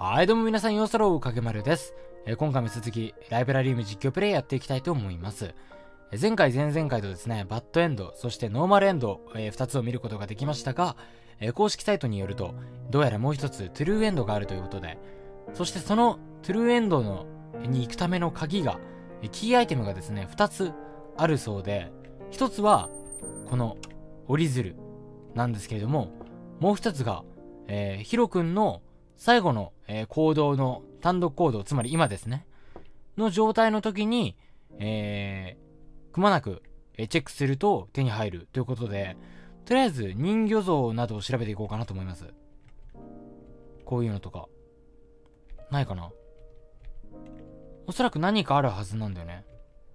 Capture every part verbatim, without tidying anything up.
はい、どうも皆さん、ようそろうかけまるです。えー今回も続き、ライブラリウム実況プレイやっていきたいと思います。えー前回、前々回とですね、バッドエンド、そしてノーマルエンド、えふたつを見ることができましたが、えー公式サイトによると、どうやらもう一つ、トゥルーエンドがあるということで、そしてそのトゥルーエンドのに行くための鍵が、えーキーアイテムがですね、ふたつあるそうで、ひとつは、この折り鶴なんですけれども、もう一つが、えーヒロ君の最後の、えー行動の単独行動、つまり今ですね、の状態の時に、えーくまなく、えーチェックすると手に入るということで、とりあえず人魚像などを調べていこうかなと思います。こういうのとか。ないかな？おそらく何かあるはずなんだよね。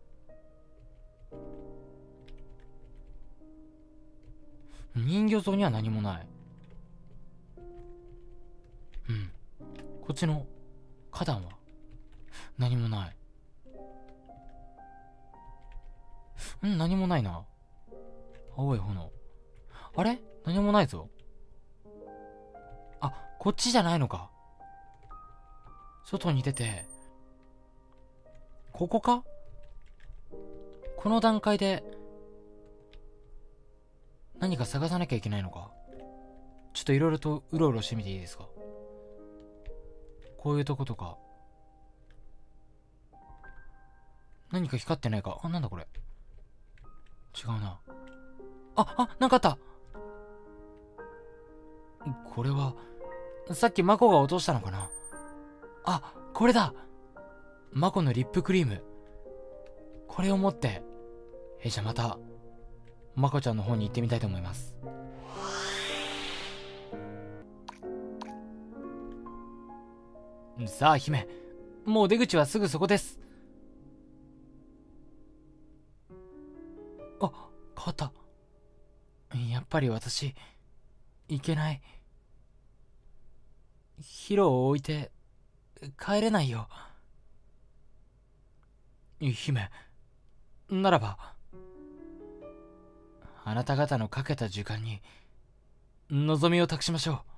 人魚像には何もない。うん。こっちの花壇は何もない。うん、何もないな。青い炎。あれ？何もないぞ。あ、こっちじゃないのか。外に出て、ここか？この段階で、何か探さなきゃいけないのか。ちょっといろいろとうろうろしてみていいですか？こういうとことか。何か光ってないか。あ、なんだこれ。違うな。あ、あ、なんかあった。これは、さっきマコが落としたのかな。あ、これだ。マコのリップクリーム。これを持って、え、じゃあまた、マコちゃんの方に行ってみたいと思います。さあ、姫。もう出口はすぐそこです。あ、変わった。やっぱり私、いけない。ヒロを置いて、帰れないよ。姫、ならば、あなた方のかけた時間に、望みを託しましょ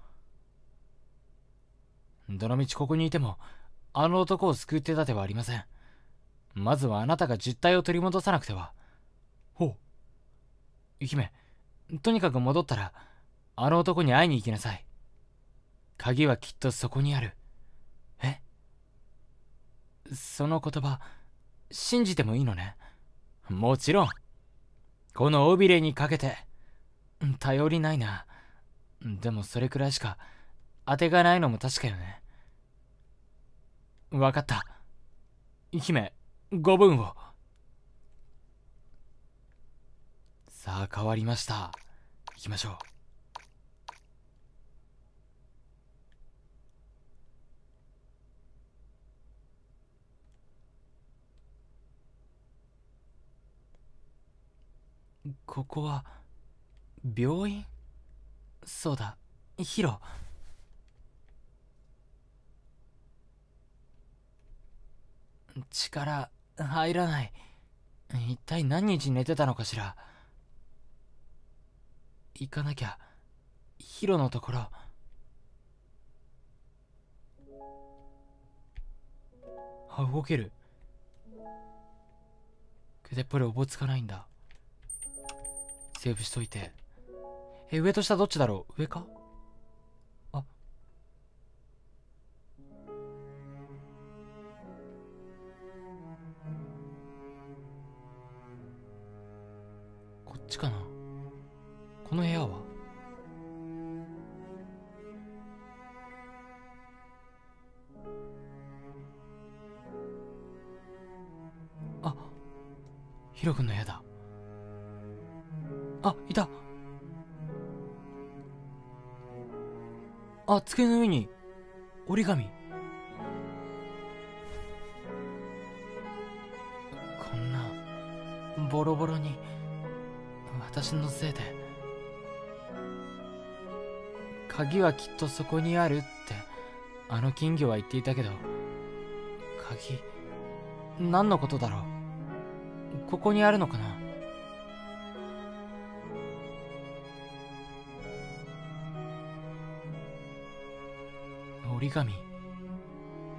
う。どのみちここにいても、あの男を救ってた手はありません。まずはあなたが実体を取り戻さなくては。ほう。姫、とにかく戻ったら、あの男に会いに行きなさい。鍵はきっとそこにある。え？その言葉、信じてもいいのね？もちろん。この尾びれにかけて、頼りないな。でもそれくらいしか当てがないのも確かよね。わかった。姫、ごぶんを。さあ変わりました。行きましょう。ここは病院？そうだ、ヒロ。力入らない。一体何日寝てたのかしら。行かなきゃ。ヒロのところ。あ、動ける。けどやっぱりおぼつかないんだ。セーブしといて。え、上と下どっちだろう？上か？あ、こっちかな。この部屋は？あ、ヒロ君の部屋だ。あ、いた。あ、机の上に折り紙。こんなボロボロに、私のせいで。鍵はきっとそこにあるってあの金魚は言っていたけど、鍵何のことだろう。ここにあるのかな。折り紙。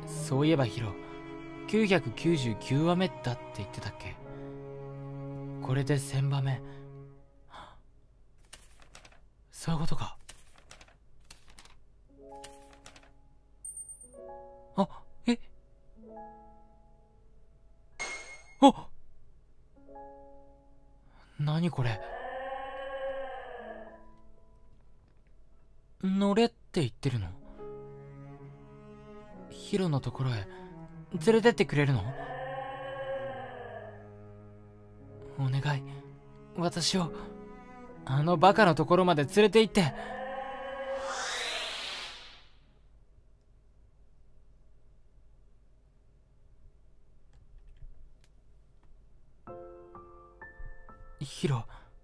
そういえばヒロ、きゅうひゃくきゅうじゅうきゅうわめだって言ってたっけ。これでせんばめ。そういうことか。あ、えあ、何これ。乗れって言ってるの？ヒロのところへ連れてってくれるの？お願い、私をあのバカのところまで連れて行って。ヒロ、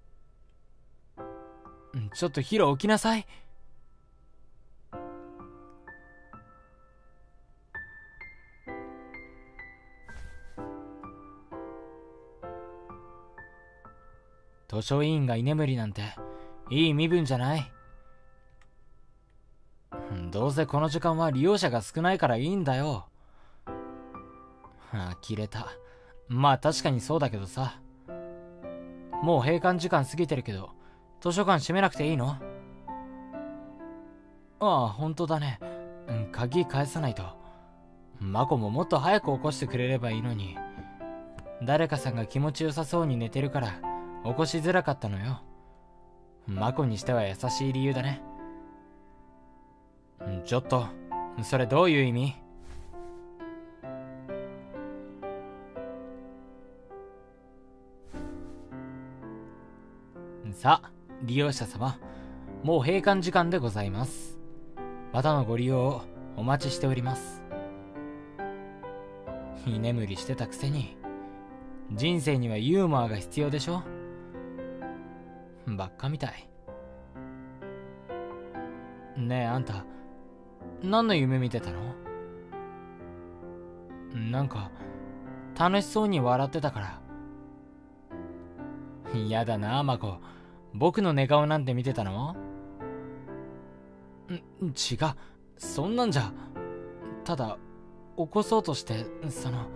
ちょっとヒロ起きなさい。図書委員が居眠りなんていい身分じゃない。どうせこの時間は利用者が少ないからいいんだよ。呆れた。まあ確かにそうだけどさ。もう閉館時間過ぎてるけど、図書館閉めなくていいの？ああ、本当だね。鍵返さないと。マコももっと早く起こしてくれればいいのに。誰かさんが気持ちよさそうに寝てるから起こしづらかったのよ。マコにしては優しい理由だね。ちょっと、それどういう意味？さあ、利用者様、もう閉館時間でございます。またのご利用をお待ちしております。居眠りしてたくせに、人生にはユーモアが必要でしょ？ばっかみたい。ねえあんた、何の夢見てたの？なんか楽しそうに笑ってたから。やだなマコ、僕の寝顔なんて見てたの？ん違う、そんなんじゃ。ただ起こそうとして、その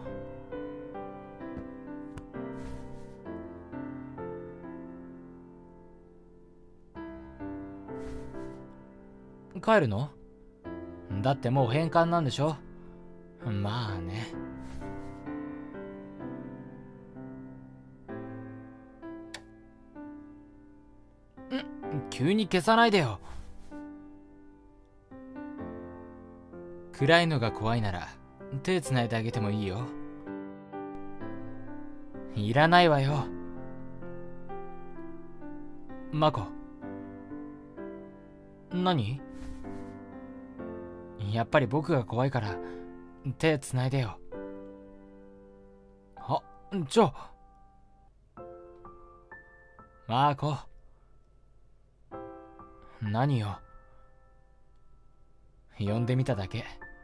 帰るの？だってもう返還なんでしょ？まあね。ん急に消さないでよ。暗いのが怖いなら手つないであげてもいいよ。いらないわよ。マコ。何？やっぱり僕が怖いから手つないでよ。あ、ちょ。マコ。何よ。呼んでみただけ。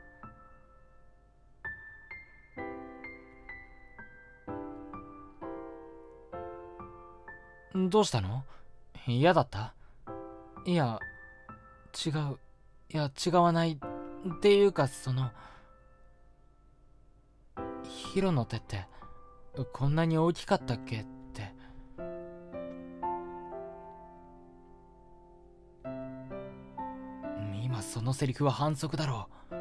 どうしたの？嫌だった？いや、違う。いや、違わない。っていうか、その、ヒロの手って、こんなに大きかったっけって。今そのセリフは反則だろう。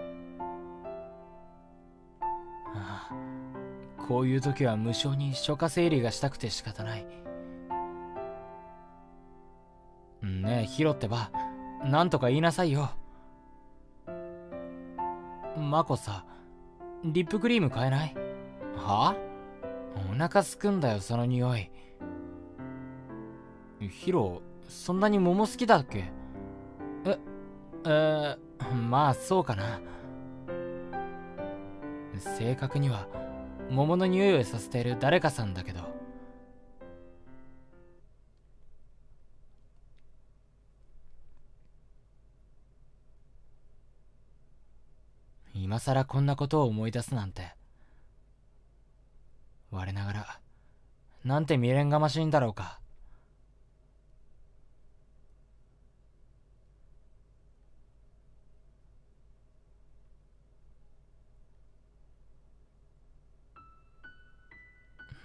ああ、こういう時は無性に初夏整理がしたくて仕方ない。ねえ、ヒロってば、なんとか言いなさいよ。マコさ、リップクリーム買えない？は？お腹すくんだよ、その匂い。ヒロ、そんなに桃好きだっけ？え、えー、まあそうかな。正確には桃の匂いをさせている誰かさんだけど。今さらこんなことを思い出すなんて。我ながらなんて未練がましいんだろうか。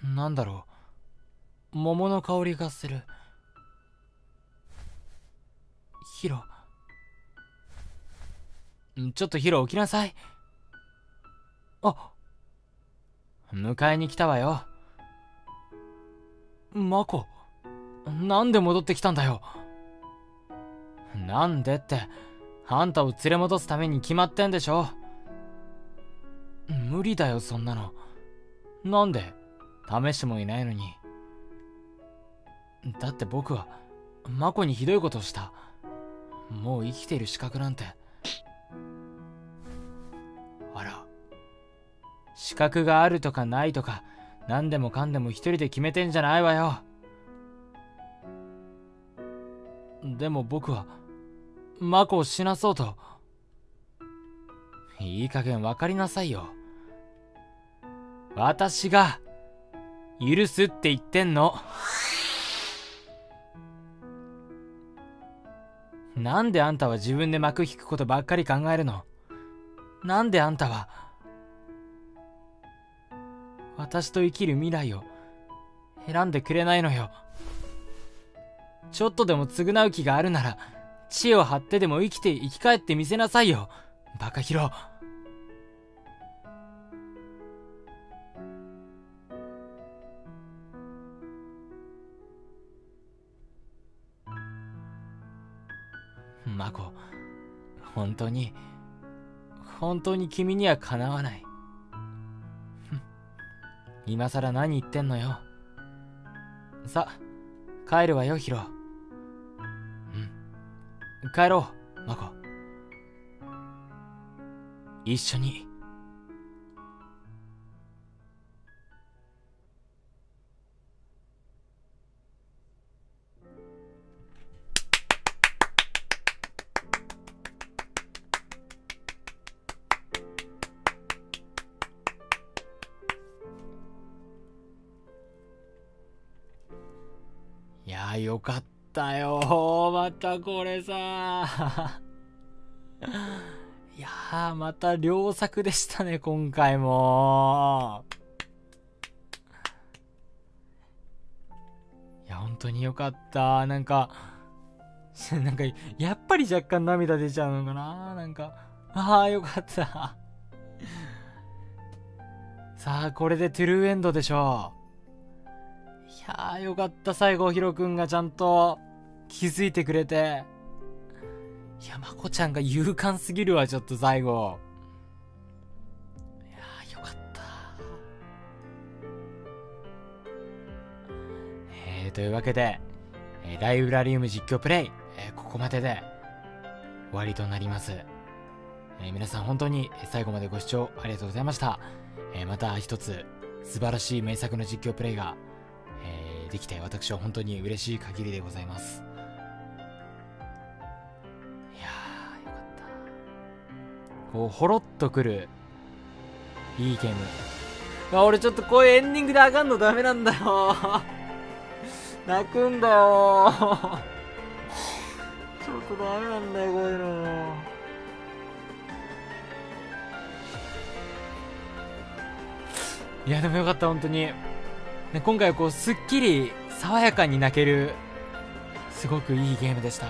なんだろう。桃の香りがする。ヒロ。ちょっとヒロ起きなさい。あ、迎えに来たわよ。マコ、なんで戻ってきたんだよ。なんでって、あんたを連れ戻すために決まってんでしょ。無理だよ、そんなの。なんで試してもいないのに。だって僕はマコにひどいことをした。もう生きている資格なんて。あら、資格があるとかないとか何でもかんでも一人で決めてんじゃないわよ。でも僕はマコを死なそうと。いい加減分かりなさいよ。私が許すって言ってんの。なんであんたは自分で幕引くことばっかり考えるの。なんであんたは私と生きる未来を選んでくれないのよ。ちょっとでも償う気があるなら知恵を張ってでも生きて生き返ってみせなさいよ、バカヒロ。マコ、本当に本当に君にはかなわない。今さら何言ってんのよ。さ、帰るわよ、ヒロ。うん、帰ろう、マコ。一緒に。いやー、よかったよ。またこれさいやー、また良作でしたね、今回も。いや、本当によかった。なんかなんかやっぱり若干涙出ちゃうのかな。なんかああ、よかったさあ、これでトゥルーエンドでしょう。いやー、よかった。最後ヒロくんがちゃんと気づいてくれて。いや、まこちゃんが勇敢すぎるわ、ちょっと最後。いやー、よかった。えー、というわけで、えー、ライブラリウム実況プレイ、えー、ここまでで終わりとなります。えー、皆さん本当に最後までご視聴ありがとうございました。えー、また一つ素晴らしい名作の実況プレイが、えー、できて私は本当に嬉しい限りでございます。いやー、よかった。こうほろっとくるいいゲーム。あ、俺ちょっとこういうエンディングで上がんのダメなんだよ泣くんだよちょっとダメなんだよ、こういうの。いや、でもよかった、本当に。ね、今回はこうすっきり爽やかに泣けるすごくいいゲームでした。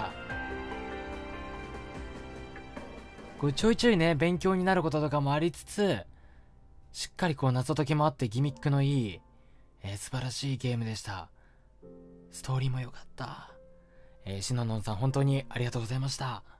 こうちょいちょいね、勉強になることとかもありつつ、しっかりこう謎解きもあってギミックのいい、えー、素晴らしいゲームでした。ストーリーも良かった。えー、しののんさん本当にありがとうございました。